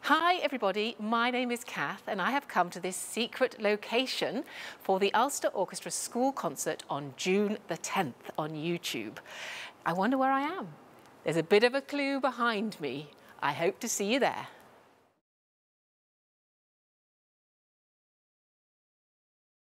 Hi everybody, my name is Kath and I have come to this secret location for the Ulster Orchestra school concert on June the 10th on YouTube. I wonder where I am. There's a bit of a clue behind me. I hope to see you there.